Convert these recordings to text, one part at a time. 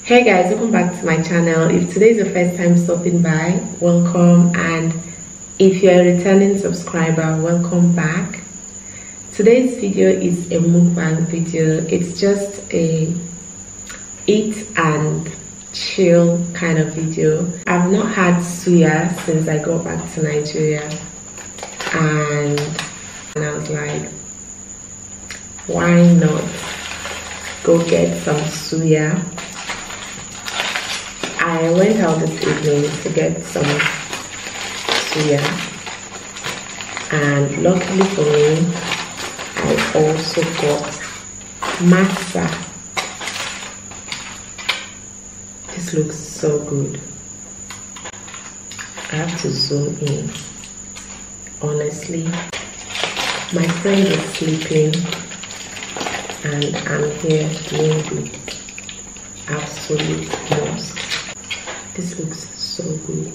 Hey guys, welcome back to my channel. If today is your first time stopping by, welcome, and if you're a returning subscriber, welcome back. Today's video is a mukbang video. It's just a eat and chill kind of video. I've not had suya since I got back to Nigeria, and I was like, why not go get some suya? I went out this evening to get some suya, and luckily for me, I also got masa. This looks so good. I have to zoom in. Honestly, my friend is sleeping, and I'm here doing the absolute most. This looks so good.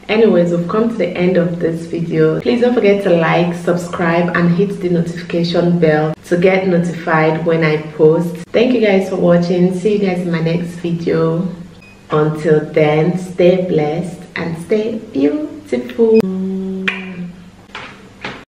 Anyways, we've come to the end of this video. Please don't forget to like, subscribe, and hit the notification bell to get notified when I post. Thank you guys for watching. See you guys in my next video. Until then, stay blessed and stay beautiful.